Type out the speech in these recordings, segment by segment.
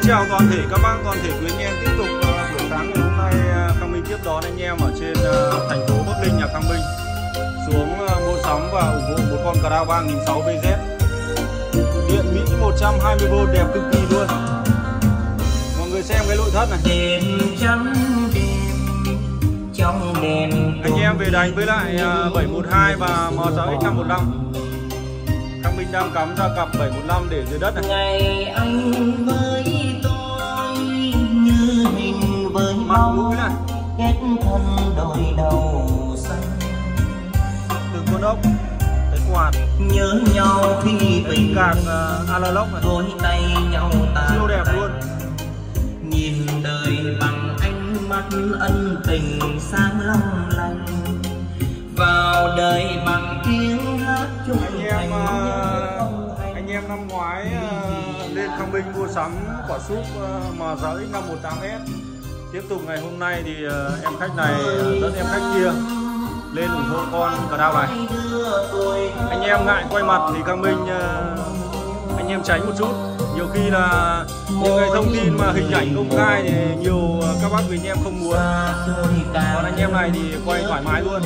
chào toàn thể các bác, toàn thể quý anh em. Tiếp tục buổi sáng ngày hôm nay Khang Minh tiếp đón anh em ở trên thành phố Bắc Ninh, nhà Khang Minh xuống mua sắm và ủng hộ một con Crown 3006 VZ điện Mỹ 120V đẹp cực kỳ luôn. Mọi người xem cái nội thất này. Đêm trắng đêm trong đèn. Anh em về đánh với lại 712 và M6X 515. Khang Minh đang cắm ra cặp 715 để dưới đất này. Ngày anh với tôi như hình với máu, kết thân đôi đầu xanh. Từng con ốc, cái quạt, nhớ nhau khi tình cảm analog này, đôi tay nhau ta siêu đẹp luôn. Nhìn đời bằng ánh mắt ân tình sáng long lanh, vào đời bằng tiếng hát chung anh em năm ngoái lên Khang Minh mua sắm quả súp M6X 518S. Tiếp tục ngày hôm nay thì em khách này dẫn em khách kia lên ủng hộ con Crown này. Anh em ngại quay mặt thì Khang Minh anh em tránh một chút. Nhiều khi là những cái thông tin mà hình ảnh công khai thì nhiều các bác quý anh em không muốn. Còn anh em này thì quay thoải mái luôn.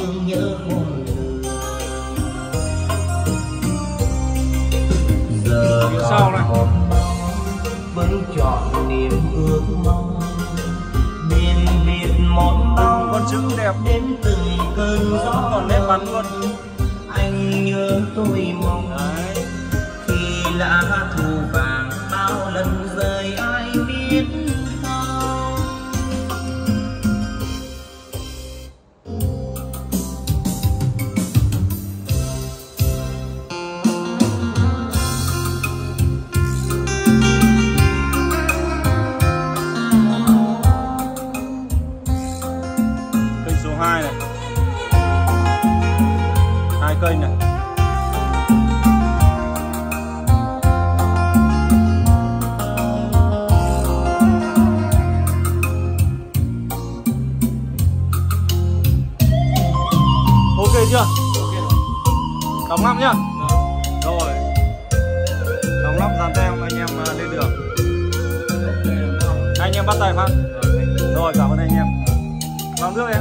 Phía sau này vẫn chọn niềm ước mong, miền biệt một bao con chữ đẹp đến từng cơn gió còn nét bắn luôn. Anh nhớ tôi mong đấy. Khi lá thu vàng bao lần rời ai biết không. Kênh số 2 này, 2 kênh này. Ok chưa? Đóng lắp nhá. Rồi. Đóng lắp dàn tem anh em lên đường. Anh em bắt tay phát. Rồi, cảm ơn anh em. Vào nước em.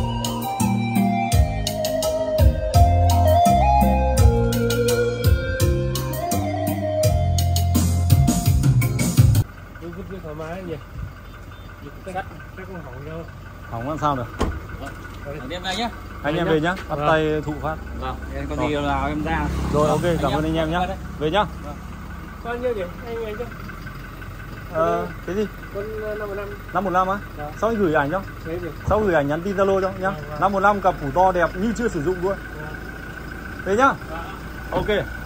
Thoải mái nhỉ. Cắt không hỏng đâu. Hỏng làm sao được. Anh em về nhé. Anh em về nhá, bắt tay thụ phát. Vâng, có gì nào em ra. Rồi ok, cảm ơn anh em nhá. Về nhá. Bao nhiêu nhỉ? Anh chứ. Cái gì? Con 515. 515 á? Sao anh gửi ảnh cho? Sao gửi ảnh nhắn tin Zalo cho nhá. 515 cặp phủ to đẹp như chưa sử dụng luôn. Về nhá. Ok.